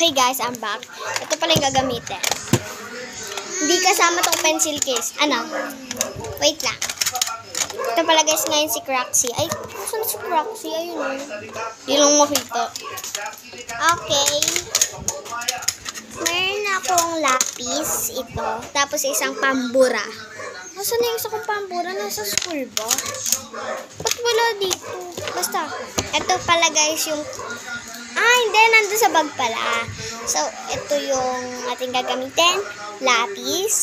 Okay guys, I'm back. Ito pala yung gagamitin. Hindi kasama tong pencil case. Ano? Wait lang. Ito pala guys ngayon si Craxy. Ay, saan si Craxy? Ayun o. Hindi lang makita. Okay. Meron akong lapis. Ito. Tapos isang pambura. Nasaan na yung isa kong pambura? Nasa school ba? Ba't wala dito? Basta. Ito pala guys yung... hindi. Nandun sa bag pala. So, ito yung ating gagamitin. Lapis.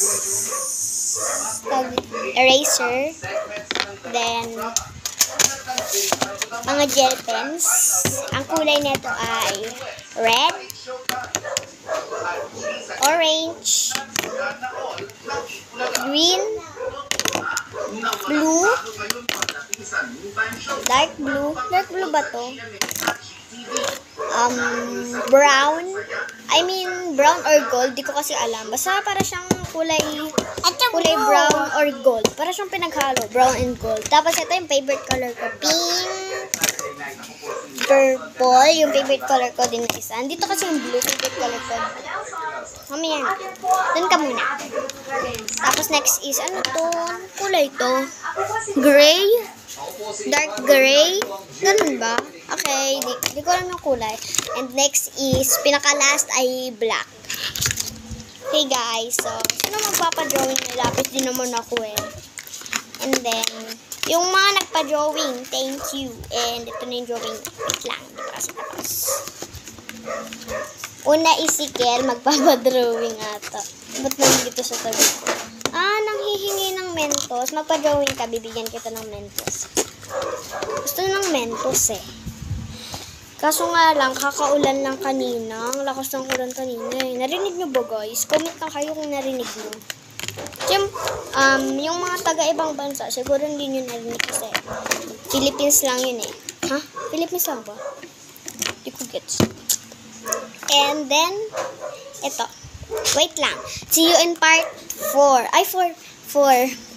Eraser. Then, mga gel pens. Ang kulay nito ay red, orange, green, blue, dark blue. Dark blue ba to? Brown. I mean, brown or gold. Di ko kasi alam. Basta para siyang kulay brown or gold. Para siyang pinaghalo. Brown and gold. Tapos ito yung favorite color ko. Pink. Purple. Yung favorite color ko din na isa. Dito kasi yung blue. Favorite color ko. Mamaya na. Doon ka muna. Tapos next is, ano to? Kulay to. Gray. Dark gray. Ganun ba? Okay, di ko alam yung kulay. And next is, pinaka-last ay black. Okay guys, so, sino magpapadrawing na lapis? Din naman ako eh. And then, yung mga nagpa-drawing, thank you. And ito na yung drawing. Wait lang, di pa kasi tapos. Una is si Kel, magpapadrawing ata. Ba't nandito sa tabi ko? Nanghihingi ng Mentos. Magpa-drawing ka, bibigyan kita ng Mentos. Gusto ng Mentos eh. Kaso nga lang, kakaulan lang kanina. Ang lakas ng ulan kanina eh. Narinig nyo ba guys? Comment na kayo kung narinig nyo. Yung mga taga-ibang bansa, siguro hindi nyo narinig kasi Philippines lang yun eh. Ha? Philippines lang ba? Hindi ko gets. And then, ito. Wait lang. See you in part 4. Ay, 4.